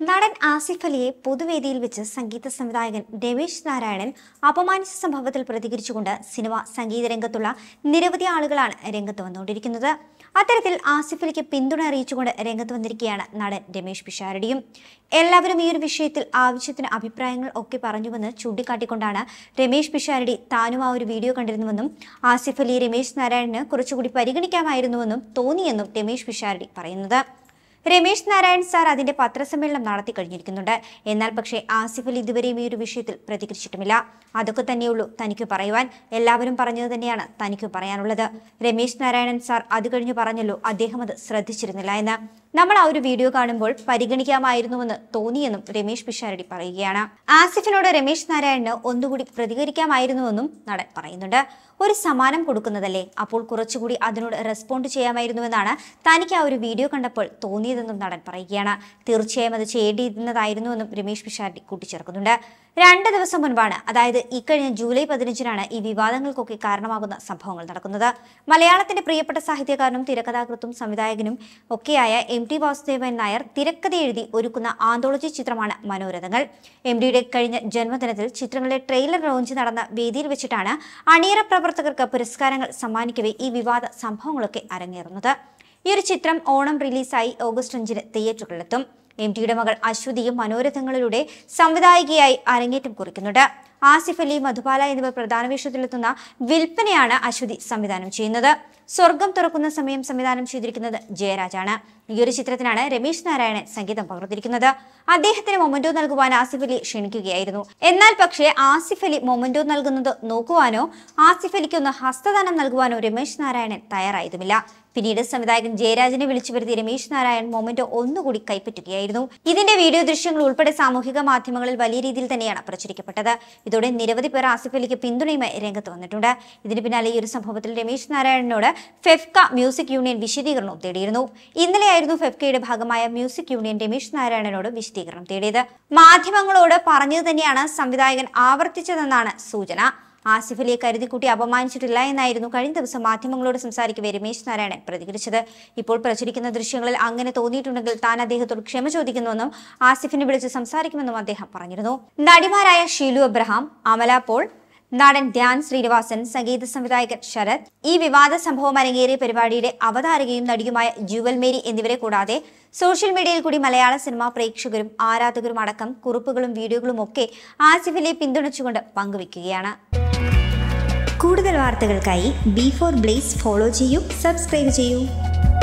നടൻ ആസിഫ് അലിയെ പൊതുവേദിയിൽ വെച്ച് സംഗീത സംവിധായകൻ രമേശ് നാരായണൻ അപമാനിച്ച സംഭവത്തിൽ പ്രതികരിച്ചുകൊണ്ട് സിനിമ സംഗീത രംഗത്തുള്ള നിരവധി ആളുകളാണ് രംഗത്ത് വന്നുകൊണ്ടിരിക്കുന്നത്. അത്തരത്തിൽ ആസിഫ് അലിക്ക് പിന്തുണ അറിയിച്ചുകൊണ്ട് രംഗത്ത് വന്നിരിക്കുകയാണ് നടൻ രമേശ് പിഷാരടിയും. എല്ലാവരും ഈ ഒരു വിഷയത്തിൽ ആവശ്യത്തിന് അഭിപ്രായങ്ങൾ ഒക്കെ പറഞ്ഞുവെന്ന് ചൂണ്ടിക്കാട്ടിക്കൊണ്ടാണ് രമേശ് പിഷാരടി താനും ആ ഒരു വീഡിയോ കണ്ടിരുന്നുവെന്നും ആസിഫ് അലി രമേശ് നാരായണന് കുറച്ചുകൂടി പരിഗണിക്കാമായിരുന്നുവെന്നും തോന്നിയെന്നും രമേശ് പിഷാരടി പറയുന്നത്. രമേശ് നാരായൺ സാർ അതിന്റെ പത്രസമ്മേളനം നടത്തി കഴിഞ്ഞിരിക്കുന്നുണ്ട്. എന്നാൽ പക്ഷേ ആസിഫ് അലി ഇതുവരെയും ഈ ഒരു വിഷയത്തിൽ പ്രതികരിച്ചിട്ടുമില്ല. അതൊക്കെ തന്നെയുള്ളൂ തനിക്ക് പറയുവാൻ. എല്ലാവരും പറഞ്ഞത് തന്നെയാണ് തനിക്ക് പറയാനുള്ളത്. രമേശ് നാരായണൻ സാർ അത് കഴിഞ്ഞ് പറഞ്ഞല്ലോ അദ്ദേഹം അത് ശ്രദ്ധിച്ചിരുന്നില്ല എന്ന്. നമ്മൾ ആ ഒരു വീഡിയോ കാണുമ്പോൾ പരിഗണിക്കാമായിരുന്നുവെന്ന് തോന്നിയെന്നും രമേശ് പിഷാരടി പറയുകയാണ്. ആസിഫിനോട് രമേശ് നാരായണന് ഒന്നുകൂടി പ്രതികരിക്കാമായിരുന്നുവെന്നും നടൻ പറയുന്നുണ്ട്. ഒരു സമ്മാനം കൊടുക്കുന്നതല്ലേ, അപ്പോൾ കുറച്ചുകൂടി അതിനോട് റെസ്പോണ്ട് ചെയ്യാമായിരുന്നുവെന്നാണ് തനിക്ക് ആ ഒരു വീഡിയോ കണ്ടപ്പോൾ തോന്നിയതെന്നും നടൻ പറയുകയാണ്. തീർച്ചയായും അത് ചെയ്യേണ്ടിയിരുന്നതായിരുന്നുവെന്നും രമേശ് പിഷാരടി കൂട്ടിച്ചേർക്കുന്നുണ്ട്. 2 ദിവസം മുൻപാണ്, അതായത് ഇക്കഴിഞ്ഞ ജൂലൈ 15-നാണ് ഈ വിവാദങ്ങൾക്കൊക്കെ കാരണമാകുന്ന സംഭവങ്ങൾ നടക്കുന്നത്. മലയാളത്തിന്റെ പ്രിയപ്പെട്ട സാഹിത്യകാരനും തിരക്കഥാകൃത്തും സംവിധായകനും ഒക്കെയായ MT വാസുദേവൻ നായർ തിരക്കഥ എഴുതി ഒരുക്കുന്ന ആന്തോളജി ചിത്രമാണ് മനോരഥങ്ങൾ. MTയുടെ കഴിഞ്ഞ ജന്മദിനത്തിൽ ചിത്രങ്ങളുടെ ട്രെയിലർ ലോഞ്ച് നടന്ന വേദിയിൽ വെച്ചിട്ടാണ് അണിയറ പ്രവർത്തകർക്ക് പുരസ്കാരങ്ങൾ സമ്മാനിക്കവേ ഈ വിവാദ സംഭവങ്ങളൊക്കെ അരങ്ങേറുന്നത്. ഈ ഒരു ചിത്രം ഓണം റിലീസായി ഓഗസ്റ്റ് 5-ന് തിയേറ്ററുകളിലെത്തും. MTയുടെ മകൾ അശ്വതിയും മനോരഥങ്ങളിലൂടെ സംവിധായികയായി അരങ്ങേറ്റം കുറിക്കുന്നുണ്ട്. ആസിഫ് അലി, മധുബാല എന്നിവർ പ്രധാന വേഷത്തിലെത്തുന്ന വിൽപ്പനയാണ് അശ്വതി സംവിധാനം ചെയ്യുന്നത്. സ്വർഗം തുറക്കുന്ന സമയം സംവിധാനം ചെയ്തിരിക്കുന്നത് ജയരാജാണ്. ഈ ഒരു ചിത്രത്തിനാണ് രമേശ് നാരായണൻ സംഗീതം പകർന്നിരിക്കുന്നത്. അദ്ദേഹത്തിന് മൊമെന്റോ നൽകുവാൻ ആസിഫ് അലി ക്ഷണിക്കുകയായിരുന്നു. എന്നാൽ പക്ഷേ ആസിഫ് അലി മൊമെന്റോ നൽകുന്നത് നോക്കുവാനോ ആസിഫ് അലിക്ക് ഒന്ന് ഹസ്തദാനം നൽകുവാനോ രമേശ് നാരായണൻ തയ്യാറായതുമില്ല. പിന്നീട് സംവിധായകൻ ജയരാജനെ വിളിച്ചു വരുത്തി രമേശ് നാരായണൻ മൊമെന്റോ ഒന്നുകൂടി കൈപ്പറ്റുകയായിരുന്നു. ഇതിന്റെ വീഡിയോ ദൃശ്യങ്ങൾ ഉൾപ്പെടെ സാമൂഹിക മാധ്യമങ്ങളിൽ വലിയ രീതിയിൽ തന്നെയാണ് പ്രചരിക്കപ്പെട്ടത്. ഇതോടെ നിരവധി പേർ ആസിഫ് അലിക്ക് പിന്തുണയുമായി രംഗത്ത് വന്നിട്ടുണ്ട്. ഇതിന് പിന്നാലെ ഈ ഒരു സംഭവത്തിൽ രമേശ് നാരായണനോട് ഫെഫ്ക മ്യൂസിക് യൂണിയൻ വിശദീകരണവും തേടിയിരുന്നു. ഇന്നലെയായിരുന്നു ഫെഫ്കയുടെ ഭാഗമായ മ്യൂസിക് യൂണിയൻ രമേശ് നാരായണനോട് വിശദീകരണം തേടിയത്. മാധ്യമങ്ങളോട് പറഞ്ഞത് തന്നെയാണ് സംവിധായകൻ ആവർത്തിച്ചതെന്നാണ് സൂചന. ആസിഫ് അലിയെ കരുതിക്കൂട്ടി അപമാനിച്ചിട്ടില്ല എന്നായിരുന്നു കഴിഞ്ഞ ദിവസം മാധ്യമങ്ങളോട് സംസാരിക്കവേ രമേശ് നാരായണൻ പ്രതികരിച്ചത്. ഇപ്പോൾ പ്രചരിക്കുന്ന ദൃശ്യങ്ങളിൽ അങ്ങനെ തോന്നിയിട്ടുണ്ടെങ്കിൽ താൻ അദ്ദേഹത്തോട് ക്ഷമ ചോദിക്കുന്നുവെന്നും ആസിഫിനെ വിളിച്ച് സംസാരിക്കുമെന്നും അദ്ദേഹം പറഞ്ഞിരുന്നു. നടിമാരായ ഷീലു അബ്രഹാം, അമല പോൾ, നടൻ ധ്യാൻ ശ്രീനിവാസൻ, സംഗീത സംവിധായകൻ ശരത്, ഈ വിവാദ സംഭവം അരങ്ങേറിയ പരിപാടിയുടെ അവതാരകയും നടിയുമായ ജുവൽ മേരി എന്നിവരെ കൂടാതെ സോഷ്യൽ മീഡിയയിൽ കൂടി മലയാള സിനിമാ പ്രേക്ഷകരും ആരാധകരും അടക്കം കുറിപ്പുകളും വീഡിയോകളും ഒക്കെ ആസിഫ് അലിയെ പിന്തുണച്ചുകൊണ്ട് പങ്കുവയ്ക്കുകയാണ്. കൂടുതൽ വാർത്തകൾക്കായി B4 Blaze ഫോളോ ചെയ്യൂ, സബ്സ്ക്രൈബ് ചെയ്യൂ.